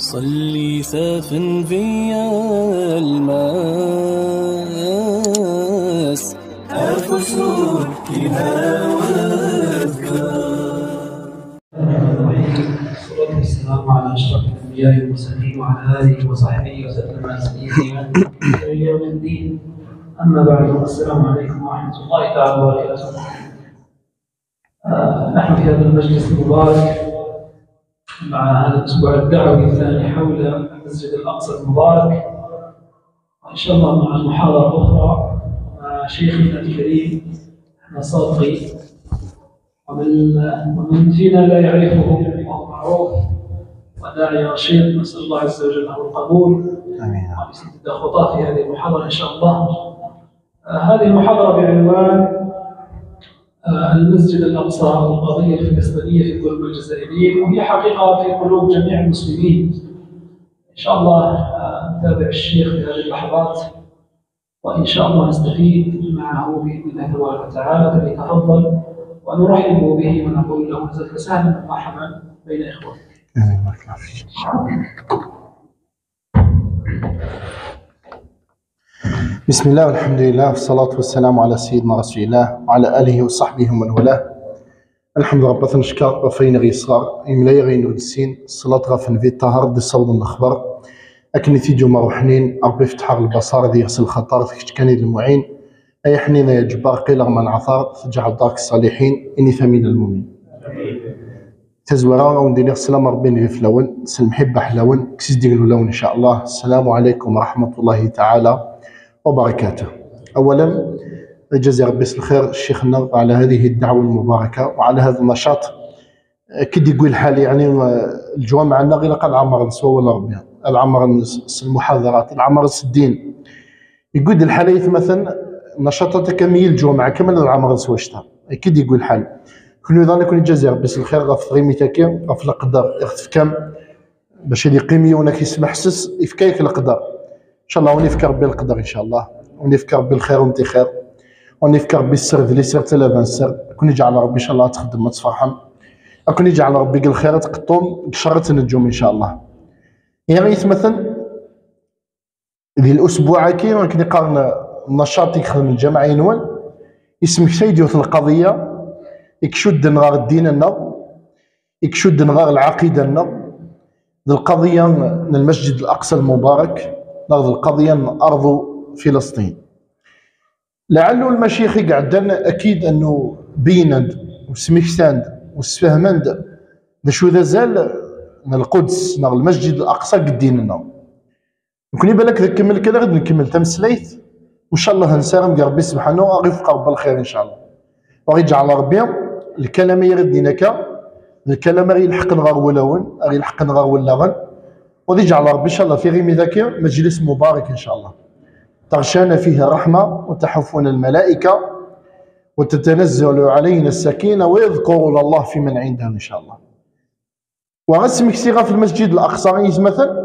صلي سافن فيا الماس أفسر فيها وأذكار. والصلاة والسلام على أشرف الأنبياء والمرسلين وعلى آله وصحبه وسلم تسليما إلى يوم الدين. أما بعد، السلام عليكم ورحمة الله تعالى وبركاته. نحن في هذا المجلس المبارك مع هذا الأسبوع الدعوي الثاني حول المسجد الأقصى المبارك، وإن شاء الله مع المحاضرة الأخرى مع شيخنا الكريم نصاطي، ومن فينا لا يعرفه وهو معروف وداعي رشيد، نسأل الله عز وجل له القبول ويسدد خطاه في هذه المحاضرة إن شاء الله. هذه المحاضرة بعنوان المسجد الأقصى والقضية الفلسطينية في قلوب الجزائريين، وهي حقيقة في قلوب جميع المسلمين. إن شاء الله نتابع الشيخ في هذه اللحظات، وإن شاء الله نستفيد معه بإذن الله تبارك وتعالى. فليتفضل ونرحب به ونقول له جزاك سهلا ومرحبا بين إخوانك. بسم الله والحمد لله والصلاة والسلام على سيدنا رسول الله وعلى آله وصحبه ومن والاه. الحمد لله ربنا نشكر رفينا غي صغار إملاي غي نودسين الصلاة غافن في الطهر دي صوت الأخبار أكن نتيجة مروحنين ربي يفتح البصار ذي يغسل الخطر ذيك كان المعين أي حنين يا جبار قيل من عثار تجعل دارك الصالحين إني ثمين المؤمن تزورا وندير السلام ربي في لون سلم حبة حلون كسيس ديالو لون إن شاء الله. السلام عليكم ورحمة الله تعالى وبركاته. أولا جزا ربي الخير الشيخنا على هذه الدعوة المباركة وعلى هذا النشاط. كي يقول الحال يعني الجوامع معنا غير قد عمر نسوا ولا ربي العمر المحاضرات العمر الدين يقول الحاليث مثلا نشاطات كمية الجوامع كامل العمر نسوا شتا كي يقول الحال كل ذلك كل جزا ربي الخير غف غيمي تاكي غف القدر يختف كم باش اللي قيمي ونك يسمح سس يفكايك القدر ان شاء الله. ونفكر بالقدر ان شاء الله، ونفكر بالخير وانت خير، ونفكر بالسر اللي سرت لا بنسر. كون يجعل ربي ان شاء الله تخدم ما تفرحم، كون يجعل ربي قال الخير تقطم شرت النجوم ان شاء الله. يعني مثلا ذي الاسبوع كي نقارن النشاط يخدم الجماعه ينوال اسم سيدي القضيه يكشد نغار ديننا يكشد نغار العقيده لنا القضيه المسجد الاقصى المبارك ناخذ القضيه من ارض فلسطين. لعله المشيخ قعدنا اكيد انه بيند وسميكساند وسفهمند شو ذا زال من القدس من المسجد الاقصى قديننا. يمكن يبان لك نكمل كذا غادي نكمل تمسليت وان شاء الله نسالم يا ربي سبحانه ويوفق بالخير ان شاء الله. ويجعل ربي الكلام يردينك الكلام غير يلحق نغار ولون غير يلحق نغار ولاغن، ويجعل ربي ان شاء الله في غيمي ذاك مجلس مبارك ان شاء الله تغشانا فيه الرحمه وتحفنا الملائكه وتتنزل علينا السكينه ويذكرون الله في من عنده ان شاء الله. ورسم كثيرا في المسجد الاقصى مثلا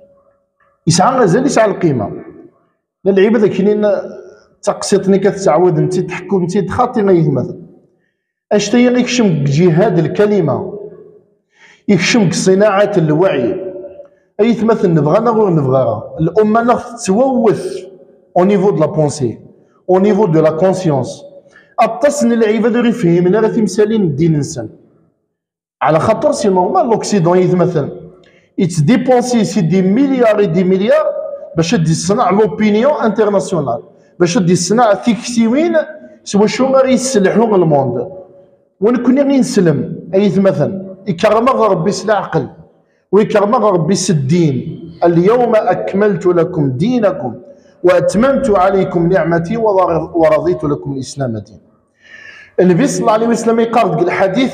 يسعى غزال يسعى القيمه للعيبه ذاك اللي تقسيطني كتعود انت تحكم انت تخاطي غير مثلا اشتي يكشم جهاد الكلمه يكشم صناعه الوعي اي مثلا نبغانا غير نبغاها الامه ناخذ تتووث او نيفو دو لا بونسي او نيفو دو لا كونسيونس اتصن العباد غير يفهمنا راه تمثالين الدين انسان على خاطر سي نورمال لوكسيدون مثلا يتديبونسي سي دي مليار دي مليار باش تصنع لوبينيون انترناسيونال باش تصنع تكسيوين سوا شو غير يسلحوا الموند ونكون غير نسلم اي مثلا يكرم ربي سلا عقل ويكرم ربي الدين. اليوم أكملت لكم دينكم وأتممت عليكم نعمتي ورضيت لكم الإسلام دين. النبي صلى الله عليه وسلم يقارد الحديث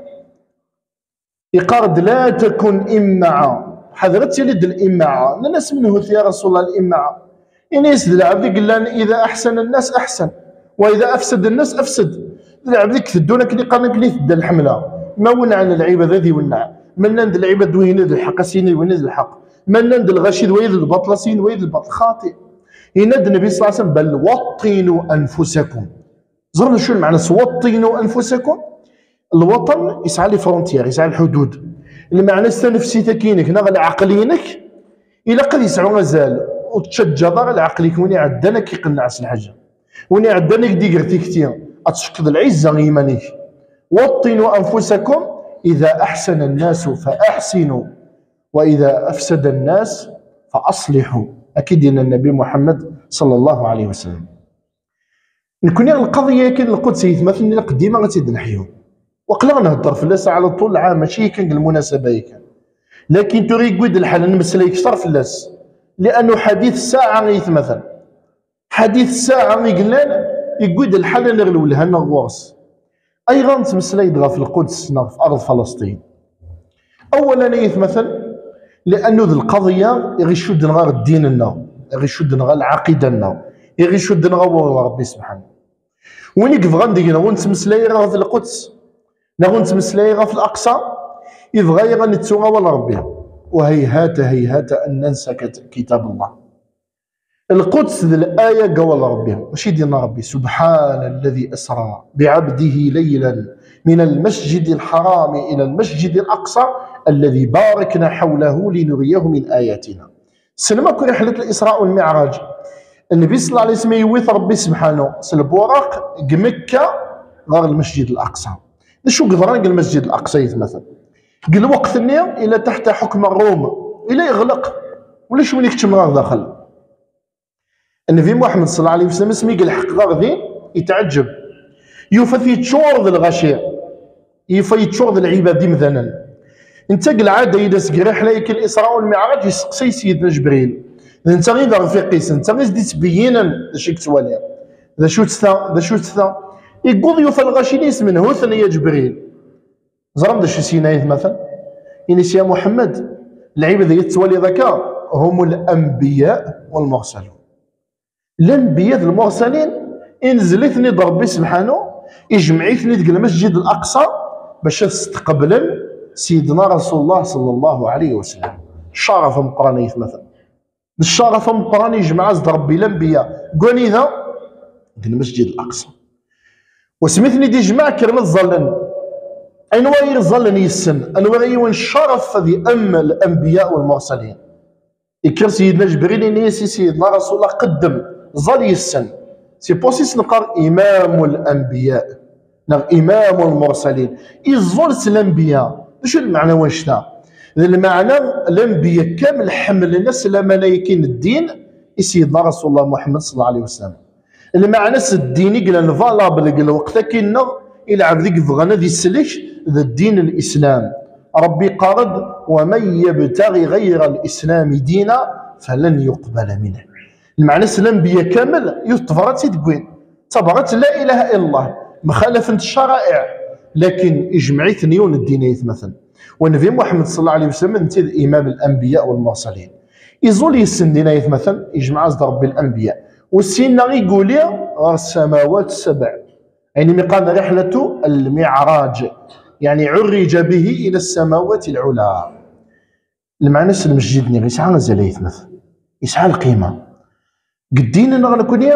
يقارد لا تكن إمعة حضرت يلد الإمعة الناس منه يا رسول الله الإمعة يعني يسد العبد قال لنا إذا أحسن الناس أحسن وإذا أفسد الناس أفسد. العبد كثدونا كلي قالنا كلي تد الحملة ما ونع عن العيبة ذي ونع من نند العباد وين الحق سين وين الحق من نند الغشيد وين البطل سين وين البطل خاطئ. ينادى النبي صلى الله عليه وسلم بل وطنوا انفسكم. زرنا شو المعنى وطنوا انفسكم. الوطن يسعى لي فرونتيير يسعى الحدود المعنى نفسي تكينك نغ عقلينك الى قد يسعو غزال وتشجع ضغ عقليك وين عدنا كيقنع الحاجه وين عدنا دي قرتيكتي اتشكد العزه ايمانك وطنوا انفسكم اذا احسن الناس فاحسنوا واذا افسد الناس فاصلحوا. اكيد ان النبي محمد صلى الله عليه وسلم. نكون القضيه كاين القدس يتمثل قديمه غتزيد نحيو وقلا نهضر في اللاس على طول العام ماشي كان المناسبه كان، لكن تري قد الحال نمسلي كثر في اللاس لانه حديث الساعه يتمثل حديث الساعه يقلان يقود الحال نغلولها نغورس ايضا تمسلي دغا في القدس في ارض فلسطين. اولا يتمثل لانه ذي القضيه يغيشود نغار ديننا يغيشود نغار العقيده يغيشود نغار ربي سبحانه. وين يقف غندينا ونتمسلاي راه في القدس نتمسلاي راه في الاقصى يبغى غنتسوغا ولا ربي وهيهات هيهات ان ننسى كتاب الله. القدس ذي الايه قول ربي واش يدينا ربي سبحان الذي اسرى بعبده ليلا من المسجد الحرام الى المسجد الاقصى الذي باركنا حوله لنريه من اياتنا. سلمى كل رحله الاسراء والمعراج النبي صلى الله عليه وسلم يويث ربي سبحانه سلبوراق مكه غير المسجد الاقصى. شو قدران المسجد الاقصى يتمثل قال وقت النير الى تحت حكم الروم الى يغلق ولا شو يكتم غير داخل. النبي محمد صلى الله عليه وسلم اسمي قال حق غير ذي يتعجب يوفى يتشور ذا الغشير يوفى يتشور ذا العباد مثلا. انت قال عاده اذا سكر رحله الاسراء والمعراج يسقسي سيدنا جبريل انت غير ذا في قيس انت غير دي تبينا شي كتوالي ذا شو تستا يقول يوفى الغشينيس من هو ثاني جبريل زرم ذا شو سينايث مثلا إنس يا محمد العباد يتوالي ذكا هم الانبياء والمرسلون. الانبياء المرسلين انزلتني ربي سبحانه يجمعيتني ديك المسجد الاقصى باش تستقبلا سيدنا رسول الله صلى الله عليه وسلم. الشرف مقراني مثلا الشرف مقراني يجمع ربي الانبياء قولي ذا ديك المسجد الاقصى وسميتني دي جماعه كرم الظلن انواير الظلن يسن انواير الشرف ذي الانبياء والمرسلين يكر سيدنا جبريل ينيسي سيدنا رسول الله قدم ظل يسن سي بوسيس نقر امام الانبياء امام المرسلين يزول الانبياء شو المعنى واش ذا المعنى الانبياء كامل حمل الناس ملايكين الدين سيدنا رسول الله محمد صلى الله عليه وسلم. المعنى الديني قال الفالابل قال وقتا كاين الى عبد بغانا ذي السلك ذا الدين الاسلام ربي قارد ومن يبتغي غير الاسلام دينا فلن يقبل منه. المعنى الانبياء كامل يتفرت تقوين تبغت لا اله الا الله مخالفه الشرائع لكن اجمعي ثنيون الدين يتمثل. والنبي محمد صلى الله عليه وسلم انت امام الانبياء والمرسلين يزول يسن دينا يتمثل يجمع ربي الانبياء والسنه يقول غير السماوات السبع يعني مقام رحله المعراج يعني عرج به الى السماوات العلى. المعنى المسجد نيغ يسعى غزال يتمثل يسعى القيمه قدينا نغنكون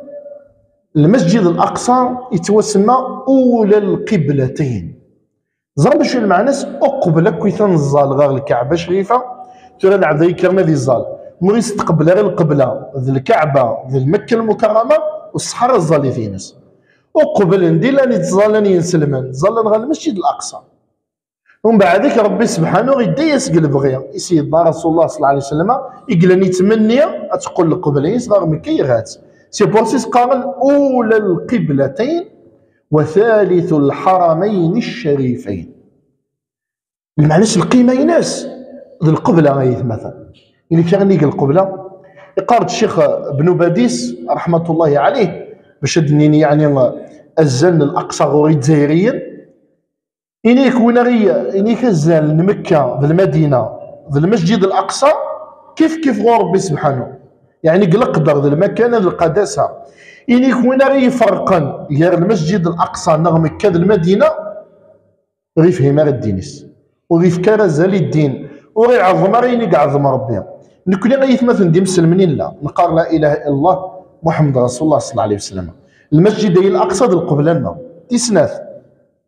المسجد الاقصى يتسمى اولى القبلتين. زرب شو المعنى اقبل كويثان الزال غير الكعبه شريفه ترى العبد يكرنا ذي الزال مو يستقبل غير القبله ذي الكعبه ذي مكه المكرمه والصحراء الزالي في ناس وقبل ندير لاني تزالني ينسلمان زالن غير المسجد الاقصى. ومن بعد ذلك ربي سبحانه غيدا يسقل بغيا سيدنا رسول الله صلى الله عليه وسلم يقلني تمني تقول القبلين صغار مكه يغات سي بورسيس قال اولى القبلتين وثالث الحرمين الشريفين. المعنى القيمه يناس ذي القبله غايث مثلا اللي كان يقول القبله يقارد الشيخ بن باديس رحمه الله عليه باش دنيني يعني الزن الاقصى غوري جزائريا إنيك ونغيا إنيك الزال مكة ذي المدينة ذي المسجد الأقصى كيف غور ربي سبحانه يعني قدر ذي المكان ذي القداسة إنيك ونغيا فرقا غير المسجد الأقصى نغ مكة ذي المدينة غير فهما الدينيس وغير فكار زال الدين وغير عظم غير عظم ربي نكون غير مثلا دي مسلمين لا نقال لا إله إلا الله محمد رسول الله صلى الله عليه وسلم. المسجد الأقصى ذي القبلة دي سناث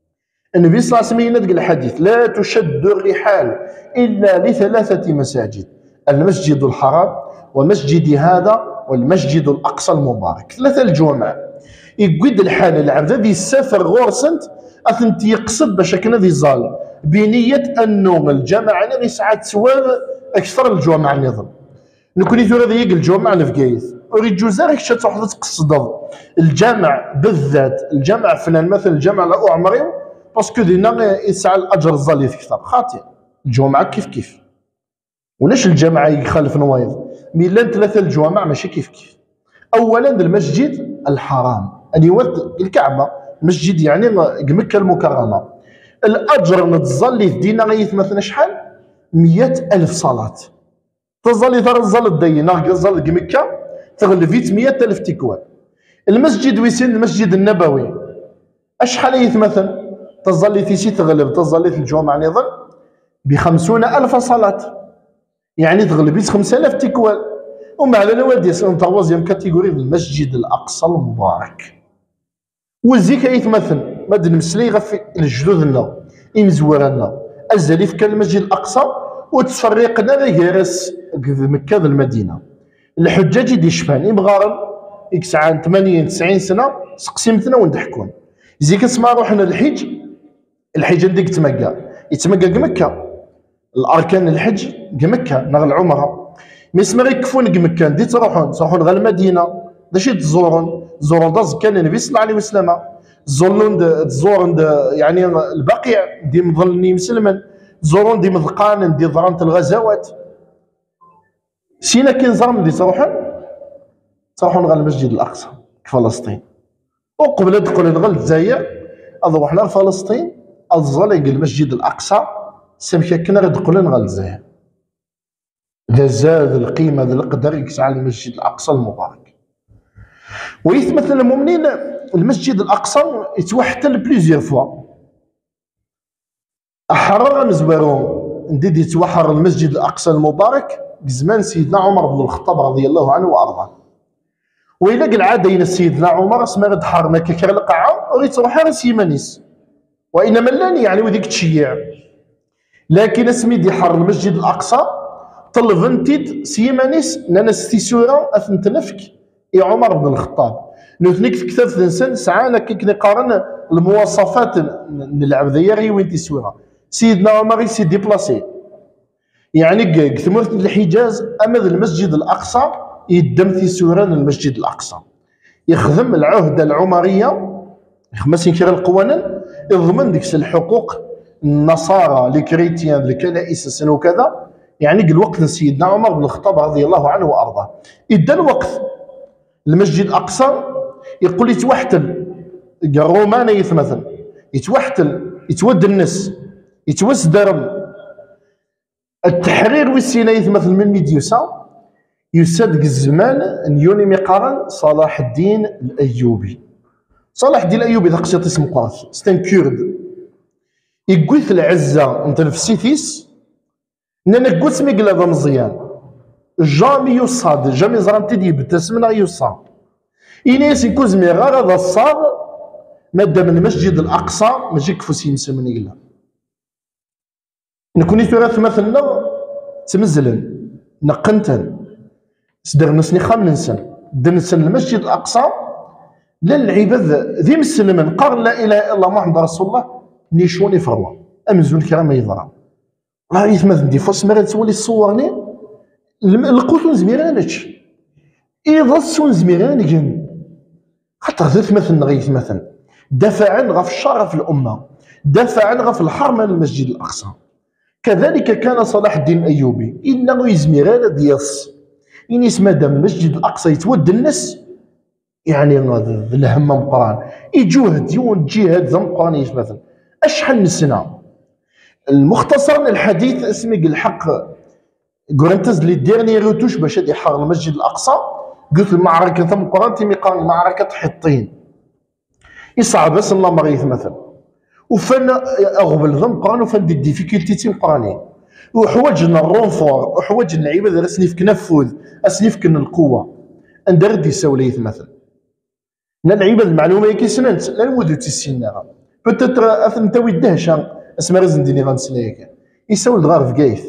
النبي صلى الله عليه وسلم ينادق الحديث: لا تشد الرحال إلا لثلاثة مساجد، المسجد الحرام ومسجد هذا والمسجد الأقصى المبارك. ثلاثة الجمع يقعد الحال العبد ذي السفر غورسنت أثنت يقصد باش كنا ذي زال بنية أنه الجامع غير ساعات سوار أكثر الجمع النظام. نكوني ثورة ذيك الجمع نفقايث أريد جوزارك شات واحدة تقصد الجامع بالذات، الجامع فلان مثل الجامع لا أعمري باسكو دينا يسعى الأجر الظلي أكثر. خاطئ، الجمعة كيف كيف، ولاش الجامع يخالف نوايض؟ ميلان ثلاثة الجوامع ماشي كيف كيف. أولا المسجد الحرام اللي هو الكعبة، المسجد يعني مكة المكرمة، الأجر نتظلي في دينا غيث مثلا شحال؟ 100,000 صلاة. تظلي ترزل الدينا تظل مكة تغلفيت 100,000 تكوان. المسجد ويسين المسجد النبوي أشحال يتمثل؟ تظلي تيسي تغلب تظلي في الجمعة نظل ب50,000 صلاة، يعني تغلبيت 5,000 تكوان. ومع ذلك يسألون تروازيام كاتيجوري المسجد الأقصى المبارك. وزيك يتمثل ماد نمسلي غف الجدودنا إمزورانا أزالي في كان المسجد الأقصى وتفرقنا غيرس مكة المدينة. الحجاج يدي شفان إمغارن إكسعان 80 90 سنة سقسيمتنا وندحكون. زيك اسمع روحنا الحج، الحج عندك يتمكى مكة، الأركان الحج مكة نغ العمرة. مي اسمع يكفون مكة دي تروحون غير المدينة باش تزورون داز كان النبي صلى الله عليه وسلم تزورون يعني البقيع دي مظلني مسلما، تزورون دي مذقان دي ظرانة الغزوات. سينا كي نزرم دي تروحون غير المسجد الأقصى فلسطين، وقبل تدخل غير الجزائر أروحنا لفلسطين الزلق المسجد الأقصى سمكة كنا غدخلون غير الجزائر. ذا زاد القيمة ذا القدر يسعى المسجد الأقصى المبارك. ويتمثل المؤمنين المسجد الأقصى يتوحتل بليزيور فوا. أحرر نزوارو نديد يتوحر المسجد الأقصى المبارك بزمان سيدنا عمر بن الخطاب رضي الله عنه وأرضاه. وإلا العادة ين سيدنا عمر اسمها غد حارنا كيكر القاعة وريت روحها سيمانيس، وإنما لاني يعني وذيك تشيع، لكن اسمي دي حر المسجد الأقصى طلبنتيد سيمانيس نانا ستيسورا أثنتنفك يا عمر بن الخطاب. نوثنيك في كتاب الإنسان ساعة كي نقارن المواصفات نلعب ذيا وين تيسورا. سيدنا عمر يسي ديبلاسي يعني كثمرت الحجاز أمد المسجد الأقصى يدم تيسوران المسجد الأقصى، يخدم العهدة العمرية خمس كير القوانين يضمن ديك الحقوق النصارى الكريتيان الكنائس وكذا. يعني الوقت سيدنا عمر بن الخطاب رضي الله عنه وارضاه ادى الوقت المسجد الاقصى يقول لي يتوحتل الروماني يتمثل يتوحتل يتود الناس يتوسدرم التحرير والسيناء يتمثل من ميديوسا يسد الزمان نيوني مقارن صلاح الدين الايوبي. صلاح الدين الايوبي ذا قصيت اسم قراث ستان كورد يقوث العزه انت نفسيتيس نانا قوت ميقل هذا مزيان جامي يصاد جامي زرانتي دي بتسمنا يصاد إنيس يكون زميغار هذا الصاد مادام المسجد الأقصى ماشي كفوسي مسمني قلا نكوني ثلاث مثلنا تمزلن نقنتن سدر نسني خامنسن دنسن المسجد الأقصى لا العباد ذي مسلمن قال لا إله إلا الله محمد رسول الله نيشوني فروا أمزون كرام يضرب لا يثمث دي فاس مرات تولي تصورني القوتون زميرانتش إذا السون زميران خاطر ثمثل نغيث مثلا دفعا غف الشرف الأمة دفعا غف الحرمة المسجد الأقصى. كذلك كان صلاح الدين الأيوبي إنه يزميران دياس إن اسم دام المسجد الأقصى يتود الناس يعني الهم مقران يجوهد يون جهاد ذا مقران مثلا أشحال من سنة. المختصر الحديث اسمي الحق قرنتز لي ديرني روتوش باش يحرر المسجد الاقصى قلت المعركه ثم قرنتي مقارن معركه حطين يصعب بس الله مغيث مثلا وفن اغبل ذم قران وفن دي ديفيكولتي تيم قراني وحوجنا الرونفور وحوجنا العباد رسني في نفوذ اسني في القوه اندر دي سوليث مثلا لا العباد المعلومه كي سننت لا نمودو تيسينا بوتيتر انت ويدهشا اسما رزن ديني غنسلايك يساول دغار في كايث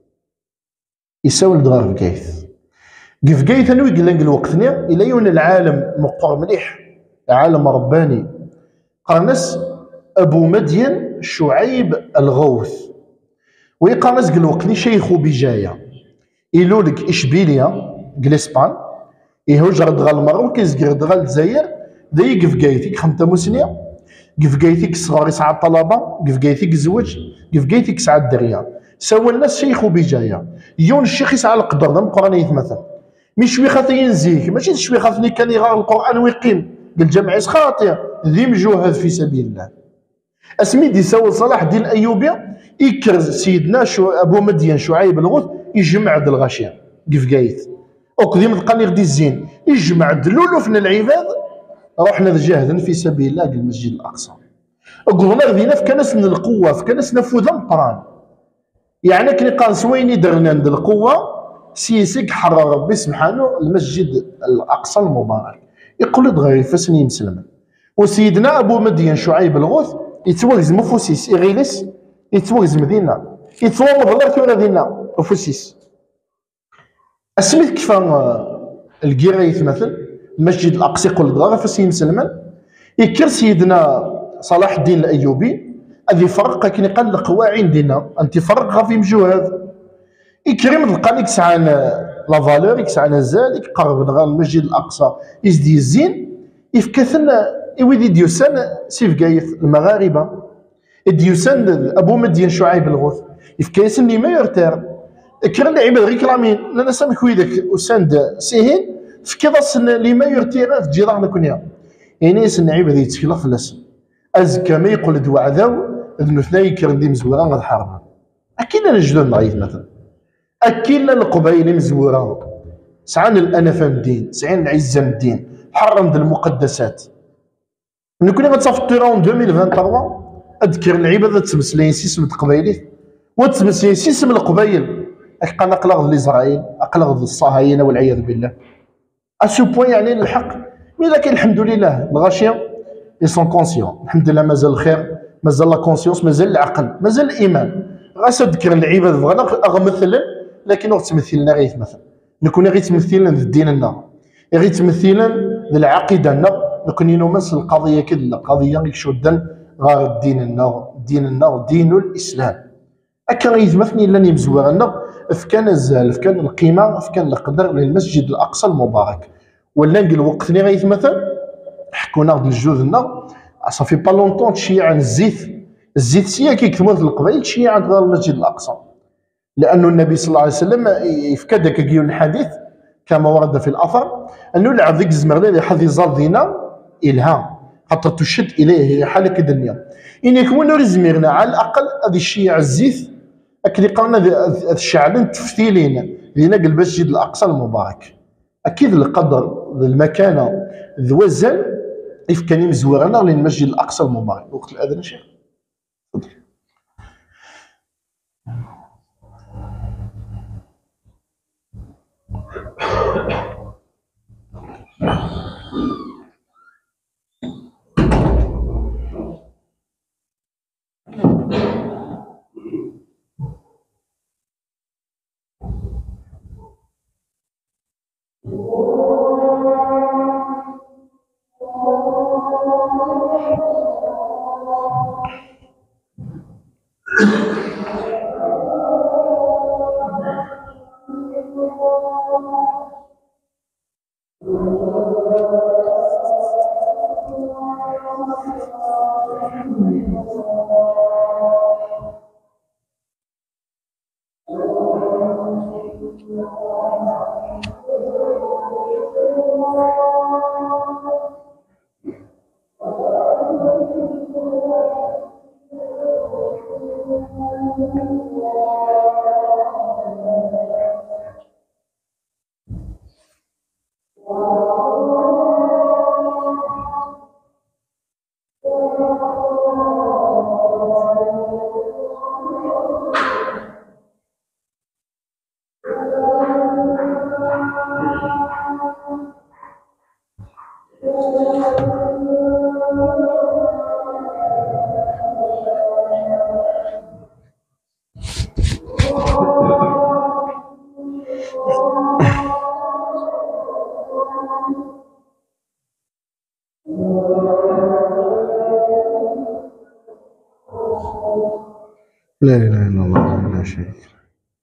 يساول دغار في كايث كيف كايث انا ويقول لك الوقتني الى يون العالم مقر مليح عالم رباني قرنس ابو مدين شعيب الغوث ويقرنس قال وقتني شيخو بجايه يلولك اشبيليا قلسبان يهجر دغال المغرب كيزكر دغال الجزائر داي كيف كايثيك خمسة مسنيه كيف كايثيك صغار يسعى الطلبه كيف كايثيك زوج كيف كايثيك سعى الدريه سوى الناس شيخو بجايه يون الشيخ يسعى القدر ذا القران يتمثل مش شوي خاطي ينزيك ماشي شوي خاطني كان يغار القران ويقيم قال جمع خاطئ ذي مجوهد في سبيل الله اسمي دي سوى صلاح الدين الايوبي يكر سيدنا ابو مدين شعيب الغوث يجمع د الغاشيه كيف قايت وقديم تلقاني غدي الزين يجمع دلولوفنا العباد روحنا جاهدا في سبيل الله المسجد الاقصى قلنا غدينا في كنس من القوه في كنس نفوذ مطران يعني كني قال سويني درنا عند القوه سيسك حرر ربي سبحانه المسجد الاقصى المبارك يقول دغيا فاسني مسلما وسيدنا ابو مدين شعيب الغوث يتوغز مفوسيس يغيلس يتوغز مدينه يتوغز غير دينا مفوسيس اسميت كيف الكيرايث مثل المسجد الاقصى يقول دغيا فاسني مسلما يكر سيدنا صلاح الدين الايوبي هذه فرق كي قال القواعد دينا انت فرق في مجوهد يكرم القانيك سعان لا فالور يكسعنا ذلك قرب غير المسجد الاقصى يزدي الزين يفكثنا يودي ديوسان سيف قايث المغاربه ديوسان ابو مدين شعيب الغوث يفكيسن لي ما يرتار كرا لعيبه غير كلامين لا سامح ويدك وساند سيهين فكذا سن لي ما يرتير في جيران كونيا يعني سن لعيبه ذي تشكيله في الاسم ازكى ما يقول دوا عذاو ذنو ثناي كردي مزوران غير حرب اكيد انا جدون نعيط مثلا اكيد القبائل مزوره سعان الانفه من الدين سعين العزه من الدين حرم المقدسات من كنا غتصاف الطيران 2023 اذكر العباد تمسلين سيسم القبائل وتمسلين سيسم القبائل اكا نقلغ لاسرائيل اقلغ الصهاينه والعياذ بالله اسو بوين يعني الحق مي لكن الحمد لله الغاشيه اي سون كونسيون الحمد لله مازال الخير مازال لا كونسيونس مازال العقل مازال الايمان غاس اذكر العباد بغينا اغمثلا لكن هو تمثلنا غير مثلا نكون غير تمثلنا ديننا غير تمثلنا العقيده نكون نمس القضيه كذا قضيه يشدن غير ديننا دين الاسلام اكا غيتمثلني لاني مزوغنا فكان الزال فكان القيمه فكان القدر للمسجد الاقصى المبارك ولا نقول وقتني غيتمثل حكونا بجوزنا صافي با لونطون تشيع عن الزيت سيا كيكتموا القبائل تشيع عند غير المسجد الاقصى لأن النبي صلى الله عليه وسلم يفكد كيو الحديث كما ورد في الأثر أنه لعب ذيك الزمرة حظ زالدينا إلها حتى تشد إليه حالك الدنيا إن يكون رزميرنا على الأقل هذه الشيعة الزيت أكيد قالنا الشعلين تفتيلين لنا المسجد الأقصى المبارك أكيد القدر المكانة الوزن يفكني مزورنا للمسجد الأقصى المبارك وقت الأذان شيخ لا اله الا الله لا شريك له.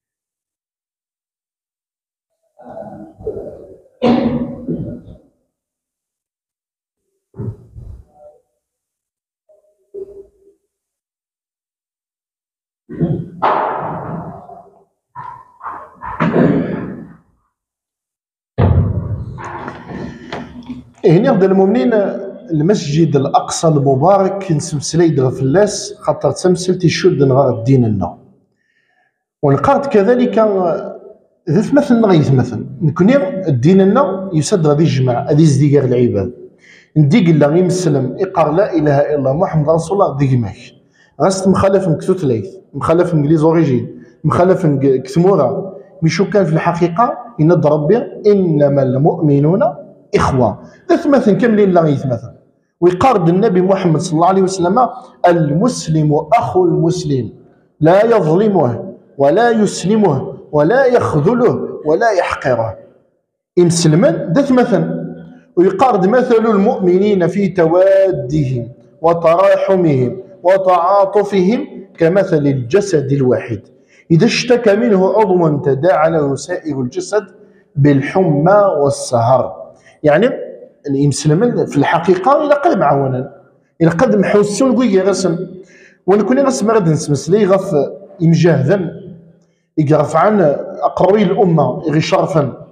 هنا غدا المؤمنين المسجد الاقصى المبارك نسمسلي دغ فلاس خاطر تمثل تيشد نغار الدين لنا ونقارت كذلك ذات مثل غيث مثل نكوني الدين لنا يسد غادي يجمع غادي يزدي غير العباد نديق لا غير مسلم يقار لا اله الا الله محمد رسول الله ديقماك غاست مخالف كتوت ليث مخالف انجليز اوريجين مخالف كثمورا مشو كان في الحقيقه ينض ربي انما المؤمنون اخوه ذات مثل كاملين لا غيث مثل ويقارد النبي محمد صلى الله عليه وسلم المسلم اخو المسلم لا يظلمه ولا يسلمه ولا يخذله ولا يحقره مسلما ذات مثل ويقارد مثل المؤمنين في توادهم وتراحمهم وتعاطفهم كمثل الجسد الواحد إذا اشتكى منه عضو تداعى له سائر الجسد بالحمى والسهر. يعني المسلمين في الحقيقة إلى قد معاونا إلى قد محوسون قوي غسم ونكون غسم غد نسمس لي غف إمجاهدا يقرف عن أقروي الأمة غي شرفا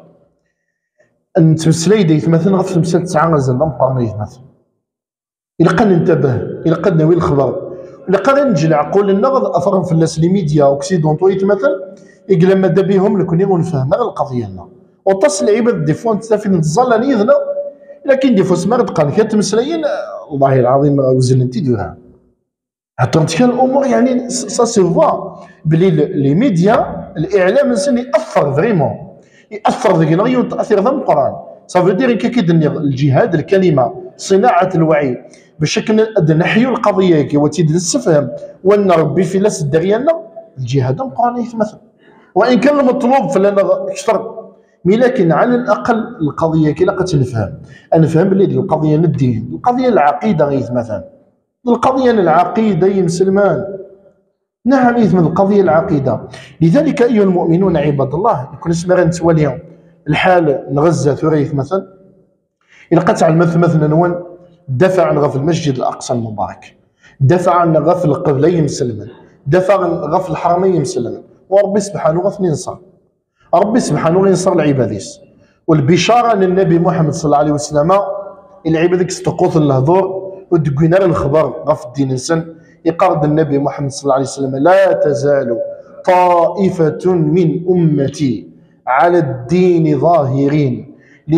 نتمسلي ديت مثلا غف تمثال 9 غزل نمقرني مثلا إلا قد ننتبه إلا قد ناوي الخبر إلا قد نجي عقول النغض أثرهم في الناس لي ميديا أوكسيدونتويت مثلا إقلا مادا بهم نكوني ونفهم القضية لنا وتصل عباد ديفو نتسافي نتظل نيذنا لكن ديفو سمارت قال كانت تمسليين والله العظيم وزن انتي دوها حتى كان الأمور يعني سا سيفوا بلي لي ميديا الإعلام الإنسان يأثر فريمون يأثر ذيك الغيون تأثير ذا القرآن صافي دير كي الجهاد الكلمة صناعة الوعي باش نحيو القضية كي وتيد السفهم وأن ربي في لاس ديالنا الجهاد القرآني يتمثل وإن كان المطلوب فلنا أكثر لكن على الأقل القضية كي لقيت نفهم بلي القضية الدين القضية العقيدة غيتمثل القضية العقيدة يمسلمان نعم يثمن القضية العقيدة. لذلك أيها المؤمنون عباد الله يكون اسمها نتوى اليوم الحال نغزة ثريث مثلا إلا قطع مثلا نوان دفع عن غف المسجد الأقصى المبارك دفع عن غف القبلين مسلما دفع عن غف الحرمين مسلما وربي سبحانه غف ينصر ربي سبحانه ينصر العباديس والبشارة للنبي محمد صلى الله عليه وسلم العبادك استقوط الهضور ودقينا الخبر غف الدين السن يقرد النبي محمد صلى الله عليه وسلم لا تزال طائفة من أمتي على الدين ظاهرين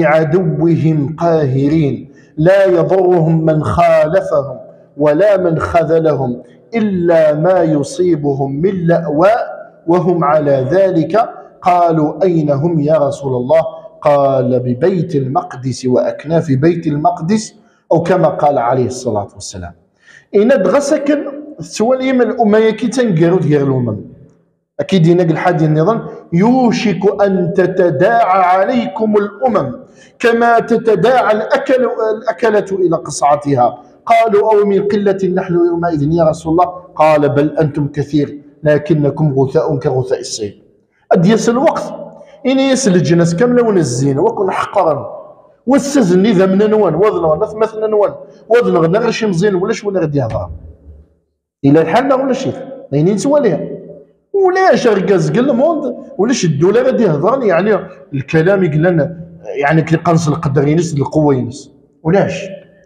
لعدوهم قاهرين لا يضرهم من خالفهم ولا من خذلهم إلا ما يصيبهم من لأواء وهم على ذلك. قالوا أين هم يا رسول الله؟ قال ببيت المقدس وأكناف بيت المقدس أو كما قال عليه الصلاة والسلام. إن دغسكن سوالي من الأمة كي تنقروا ديال الأمم أكيد ينقل الحادي النظام يوشك أن تتداعى عليكم الأمم كما تتداعى الأكلة إلى قصعتها. قالوا أو من قلة نحن يومئذ يا رسول الله؟ قال بل أنتم كثير لكنكم غثاء كغثاء السيل. أديس الوقت إن يسل الجنس كاملة ونزين وكن حقرا والسزن إذا من نوان وذن مثلا نوان وذن غنغرشي مزين ولا شو غادي يهضر إلى الحالة ولا شي لأني نسواليها ولا شرقاز قال الموند ولا شدو لا غادي يهضرني يعني الكلام يقول يعني كي قنص القدر ينس القوة ينس ولاش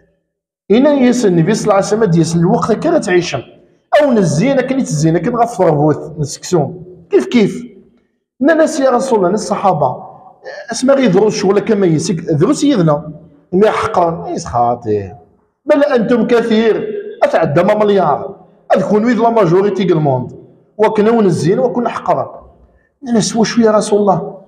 إنا يس النبي صلى الله عليه وسلم ديس الوقت كانت تعيشها أو نزينا كني تزينا كن غفر بوث نسكسون كيف ناس يا رسول الله الصحابة اسمع غير دروس ولا كما يسك دروس يذنا ما حقا يسخاطي بل أنتم كثير أتعدى مليار أذكون ويذ لا ماجوريتي ديال الموند وكنا ونزين وكنا حقرا نسوى شويه يا رسول الله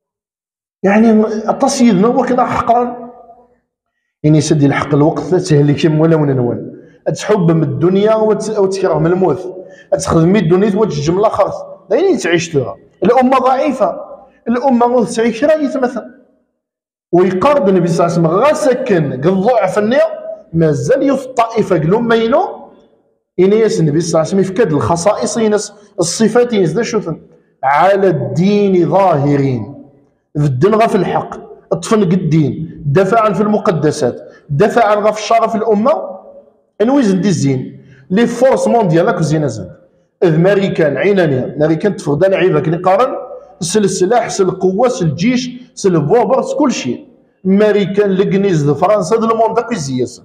يعني التصيدنا وكنا حقرا يعني سدي الحق الوقت تهلك ولا وننون تحب من الدنيا وتكره من الموت تخدمي الدنيا وتجم الاخر دايرين تعيش لها الامه ضعيفه الامه غير تسعي كرا يتمثل ويقارب النبي صلى الله عليه وسلم غا سكن قال ضعف النية مازال يوف الطائفه قالوا ما ينو ينيس النبي صلى الله عليه وسلم يفكد الخصائص ينس الصفات ينس دا شوفن على الدين ظاهرين في الدين غا في الحق اطفن الدين دفاعا في المقدسات دفاعا غا في الشرف الامه انويز دي الزين لي فورس مونديال كو زينا زاد امريكان عينانيا امريكان تفقد لعيبه كي قارن سل السلاح سل القوه سل الجيش سل البومبر كل شيء امريكان الكنيز فرنسا دو الموند داك يزيس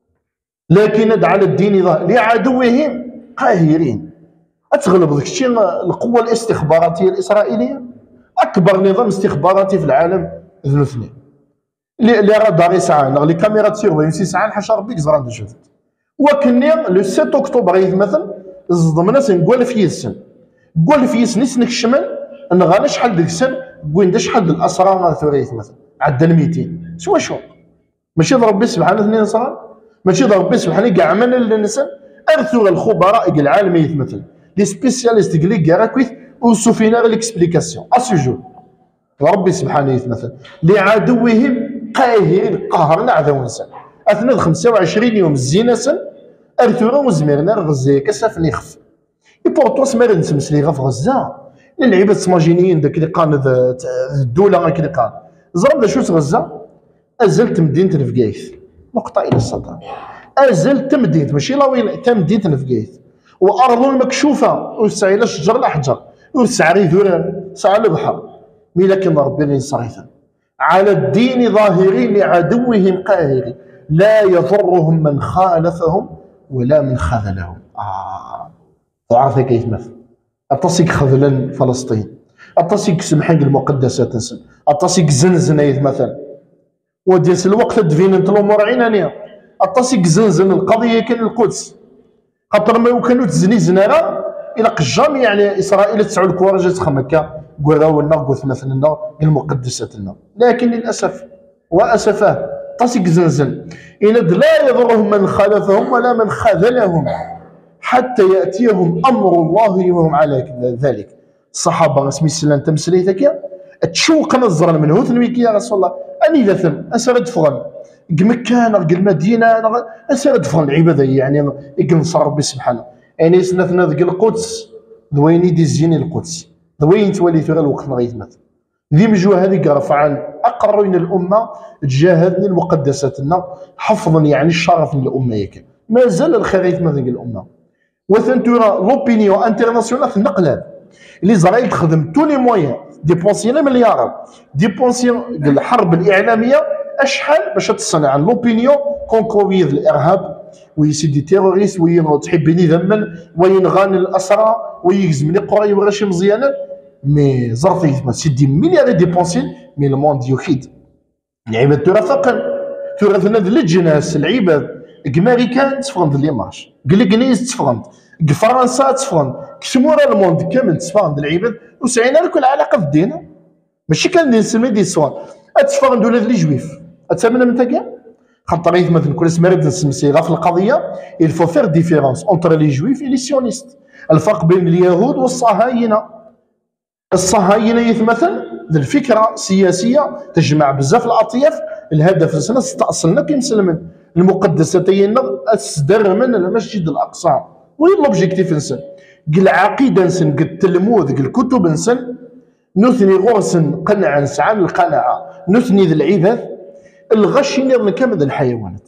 لكن على الدين لعدوهم قاهرين اتغلب داك الشيء القوه الاستخباراتيه الاسرائيليه اكبر نظام استخباراتي في العالم ذو اثنين اللي رادار يسعى لي كاميرا سيرفيونس يسعى حاشا ربي زران شفت وكني لو 7 اكتوبر مثلا الزضمنا نقول في يسن قول في يسن نسنك الشمال نغانا شحال ديك السن قوين شحال الاسرار ثوريت مثلا عدى 200 شو ماشي ربي سبحانه اثنين صار ماشي ربي سبحانه كاع عملنا للانسان ارثوا الخبراء العالميه مثلا لي سبيسياليست كلي كاراكويت وسوفينا ليكسبليكاسيون اسوجو ربي سبحانه مثلا لعدوهم قاهرين قهرنا عدو الانسان اثناء 25 يوم الزينه سن ارثوا وزميرنا غزه كسافني خف اي بورتو سمير نسمسلي غا في غزه اللعيبه السماجينيين داك اللي قان الدوله كي قان زرب دا شوت غزه ازلت مدينه نفقايث نقطه الى السطر ازلت مدينه ماشي لا وين تا مدينه نفقايث وارض مكشوفه وسعي لا شجر لا حجر وسعري ذرار سعى البحر مي لكن ربي غير صريفا على الدين ظاهرين لعدوهم قاهرين لا يضرهم من خالفهم ولا من خذلهم ضعف كيف مثل اتصيك خذلا فلسطين اتصيك سمحان المقدسات نسن اتصيك زنزن مثلا وديس الوقت دفين انت الامور عينانيا اتصيك زنزن القضيه كان القدس خاطر ما كانوا تزني زناره الى قجام يعني اسرائيل تسعوا الكوارجات خمكه قراو النقوث مثلا المقدسات لنا لكن للاسف واسفاه تصيك زنزن إن لا يضرهم من خالفهم ولا من خذلهم حتى ياتيهم امر الله وهم على ذلك الصحابه اسمي السلام تمسليتك تشوق نظرا من هوث نويك يا رسول الله اني ذثن اسرد فغن مكان المدينه اسرد فغن العباده يعني يقنص ربي سبحانه يعني سنثنا ذك القدس ذويني دي الزين القدس ذوين تولي في الوقت نغيث مثل ذي مجوه هذيك رفعا اقرين الامه تجاهدني المقدساتنا حفظا يعني الشرف للامه ياك مازال الخير مثل الامه وثنتورا لوبينيون انترناسيونال في النقل اللي زرايل تخدم تو لي مويان ديبونسي مليار ديبونسي الحرب الاعلاميه اشحال باش تصنع لوبينيون كونكوير الارهاب ويسيدي تيروريست وين تحبني ذمن وين غان الاسرى ويجزمني قراي وغاشي مزيانا مي زرفي ما سيدي مليار ديبونسي مي الموند يوحيد العباد ترافقا ترافقنا الجناس العباد امريكان تفرند لي مارش كليكنيز تفرند فرنسا تفرند كسمورا الموند كامل تفرند العباد وسعينا لكل علاقه في الدين ماشي كان نسمي دي سوان اتفرند ولاد لي جويف اتسمى من تاكا خاطر مثلا كل سمارد نسمسي غا في القضيه il faut faire différence entre les juifs et les sionistes الفرق بين اليهود والصهاينه الصهاينه يتمثل الفكره سياسيه تجمع بزاف الاطياف الهدف السنه استأصلنا كمسلمين المقدسات ديالنا اصدر من المسجد الاقصى وين لوبجيكتيف نسن قل عقيده نسن قل التلمود قل الكتب نسن نثني غرسن قنعا نسعى القناعه نثني ذي العباد الغش ينظم كامل الحيوانات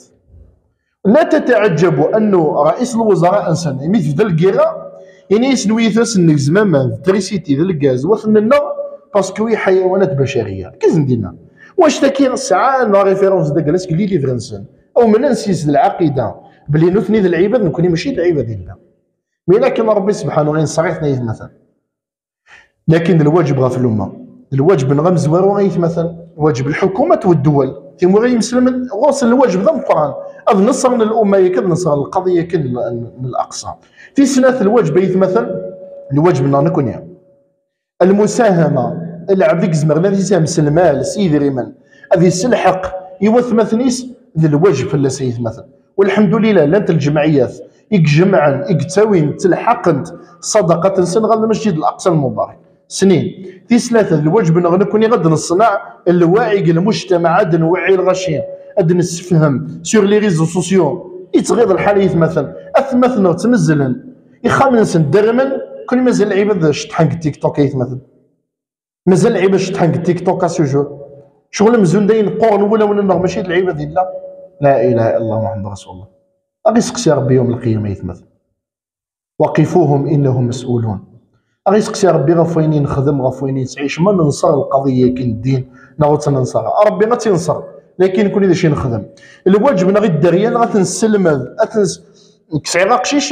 لا تتعجبوا انه رئيس الوزراء انسان يميت في ذا الكيرا يعني يسنوي ثاسن زمان تريسيتي ذا الغاز وثننا باسكو هي حيوانات بشريه كازن دينا واش تاكين الساعه لا ريفيرونس دا كلاس كلي لي فرنسان او من نسيس العقيده بلي نثني ذا العباد نكوني ماشي العباد ديالنا مي لكن ربي سبحانه وتعالى صريحنا مثلا لكن الواجب غا في الامه الواجب نغمز ورايت مثلا واجب الحكومه والدول تيموري مسلم واصل الواجب ذا القران اذ نصر الامه يكد نصر القضيه كن من الاقصى في سنه الواجب مثلا الواجب نكون يعني المساهمه العبد زمر لا يساهم المال سيدي ريمان هذه السلحق يوث مثنيس ذي الواجب فلا سيد مثلا والحمد لله لانت الجمعيات يجمعن يكتوين تلحقنت صدقه سنغال المسجد الاقصى المبارك سنين. في ثلاثة الواجب نكوني غد نصنع الوعي المجتمع، غد نوعي الغاشية، غد نسفهم سور لي ريزو سوسيو يتغيض الحال يتمثل اثمثنا تمزلا يخمن درمن كل مازال العباد شطحان التيك توك يتمثل، مازال العباد شطحان التيك توك اسوجور شغل مزون داين قورن ولا ماشي العباد لا لا اله الا الله محمد رسول الله. غادي يسقسي ربي يوم القيامه يتمثل وقفوهم انهم مسؤولون. غادي يسقسي ربي غف وين نخدم غف وين نعيش، ما ننصر القضيه كاين الدين ناغو تنصرها ربي غتنصر، لكن كون شي نخدم الواجب غير الدريان غتنسلم كسعي غاقشيش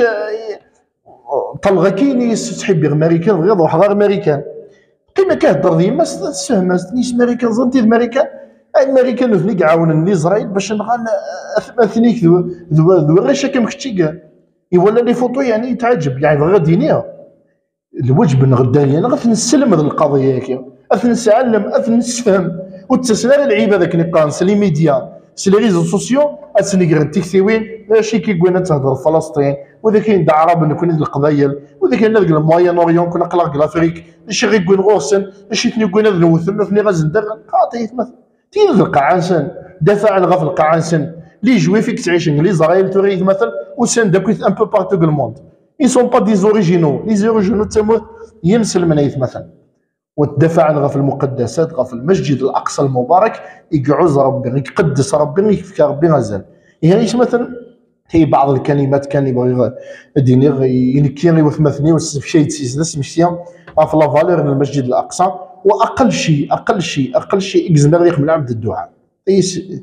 طلغه كاين تحب امريكان غير واحد غير امريكان كيما كيهضر ديما تفهم نيش امريكان زنتي امريكان امريكان فيك عاون اسرائيل باش نغال اثنيك ذو غير شكا مكتشي يولى لي فوتو يعني يتعجب يعني غير دينيها. الواجب نغداني انا غتنسلم هذه القضيه كي غتنسعلم غتنسفهم وتسنى العيب هذاك اللي قانس لي ميديا سي لي ريزو سوسيو اسني غير تيكسيوين ماشي كيقولنا تهضر فلسطين وذا كاين دا عرب نكون القبايل وذا كاين نلقى الموين اوريون كنا قلق لافريك ماشي غير يقول غوسن ماشي تنقول نوثل فني غازندر قاطي مثلا تين القعانسن دافع عن غف القعانسن لي جوي فيك تعيش انجليز اسرائيل توريد مثلا وسان داكويت ان بو بارتو دو الموند ils sont pas des originaux les originaux تما ينسل من مثلا وتدافع عن غف المقدسات غف المسجد الاقصى المبارك يقعز ربي يقدس ربي يكفي ربي غزال يعني مثلا هي بعض الكلمات كان يبغي ديني ينكي غير وثمثني وشي تسيس مشيا في لا فالور المسجد الاقصى واقل شيء اكزمر يقبل عبد الدعاء اي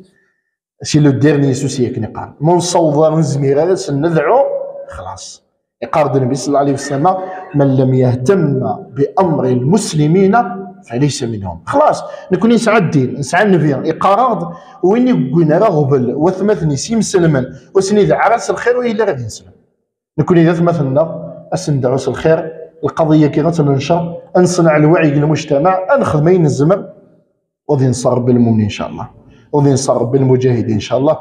سي لو ديرني سوسي كني قال من صوض نزمير ندعو خلاص يقارد النبي صلى الله عليه وسلم من لم يهتم بامر المسلمين فليس منهم. خلاص نكون نسعى الدين نسعى النبي يقارض وين يقولنا راه غبل وثمثني سي مسلما وسني عرس الخير وإلا غادي نسلم نكون اذا ثمثلنا اسندعوس الخير القضيه كي غتنشر نصنع الوعي المجتمع نخدم الزمر وغادي نصر بالمؤمنين ان شاء الله وغادي نصر بالمجاهدين ان شاء الله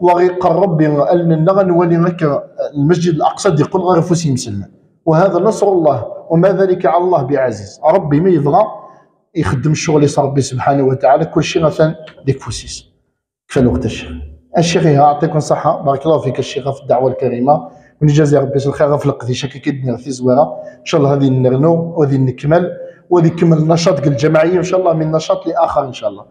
وغيقرب اننا غنولي هكا المسجد الاقصى يقول غير فوسي مسلمه وهذا نصر الله وما ذلك على الله بعزيز. ربي ما يبغى يخدم الشغل اللي صار ربي سبحانه وتعالى كل شيء مثلا ديك فوسيس كفى الوقت الشيخ يعطيكم الصحه بارك الله فيك الشيخ في الدعوه الكريمه ونجازي ربي الخير في القديشه كي كدير في زويره ان شاء الله. هذه نرنو وهذه نكمل وهذه كمل النشاط الجماعيه ان شاء الله من نشاط لاخر ان شاء الله.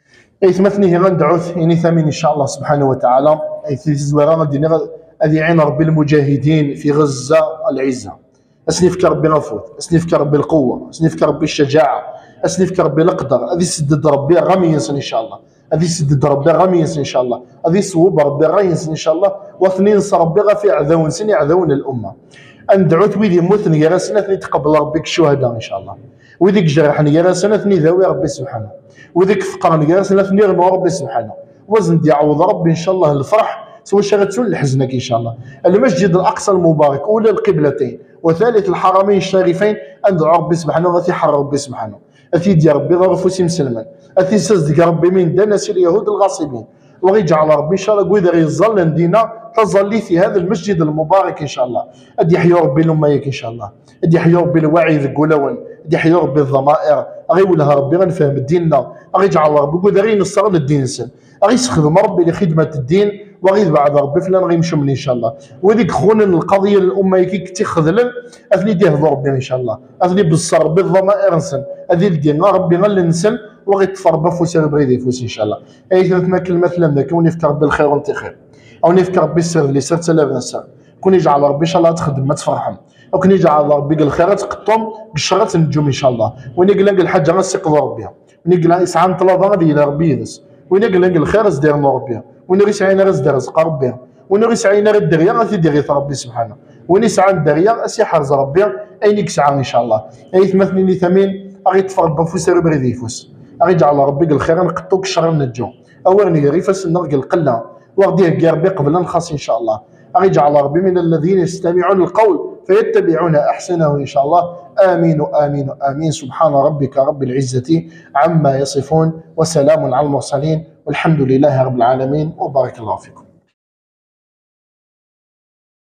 اي ثمثني غندعوث يعني ثمين ان شاء الله سبحانه وتعالى اي في زويره غادي هذه عين ربي المجاهدين في غزه العزه اسني فكر ربي غفوت اسني فكر ربي القوه اسني فكر ربي الشجاعه اسني فكر ربي القدر هذه سدد ربي غاميس ان شاء الله هذه سدد ربي غاميس ان شاء الله هذه صوب ربي غاينس ان شاء الله واثنين صار ربي غافي عذاون سني عذاون الامه ندعوت ويدي موثني يا راسنا تقبل ربك الشهداء ان شاء الله وذيك جرحني يا راسنا ثني ذوي ربي سبحانه وذيك فقرني يا راسنا ثني غنو ربي سبحانه وزن يعوض ربي ان شاء الله الفرح سوى شغتسون لحزنك ان شاء الله. المسجد الاقصى المبارك اولى القبلتين وثالث الحرمين الشريفين ندعو ربي سبحانه غادي يحرر ربي سبحانه اثي ديال ربي غرفوسي مسلما اثي صدق ربي من دنس اليهود الغاصبين وغيجعل ربي ان شاء الله قوي يظل دينا تظلي في هذا المسجد المبارك ان شاء الله. ادي يحيى ربي الاميك ان شاء الله ادي يحيى ربي الوعي ذك ولون ادي يحيى ربي الضمائر غيولها ربي غنفهم ديننا غيجعل ربي قوي غير نصر الدين سن غيستخدم ربي لخدمه الدين وغير بعد ربي فلان غيمشوا من ان شاء الله. وذيك خونا القضيه الامه كي كنتي خذلن اثني ديه ربي ان شاء الله اثني بالصر بالضمائر نسن هذه الدين ربي غير نسن وغيتفر بفوس بغيد يفوس ان شاء الله. اي ثلاث كلمات لنا كون يفكر بالخير وانت خير او نفكر بالسر اللي سر تلاف نسر كون يجعل ربي ان شاء الله تخدم ما تفرحهم او كون يجعل ربي الخير تقطم بالشر النجوم ان شاء الله. وين يقول لك الحاجه غنسقط ربي وين يقول يسعى ثلاثه غادي الى ربي يدس وين يقول لك الخير ازدير ربي وين يسعينا رزق رزق ربي وين يسعينا الدريا غادي ديري ربي سبحانه وين يسعى الدريا اسي حرز ربي اين يسعى ان شاء الله. اي ثمثني ثمين غادي تفرض بفوس بغيد يفوس غادي يجعل ربي الخير نقطوك الشر النجوم اولني غير فاس نرقى القله وغادي ربي قبل نخاص ان شاء الله. غادي يجعل ربي من الذين يستمعون القول فيتبعون احسنه ان شاء الله. امين امين امين. سبحان ربك رب العزه عما يصفون وسلام على المرسلين والحمد لله رب العالمين وبارك الله فيكم.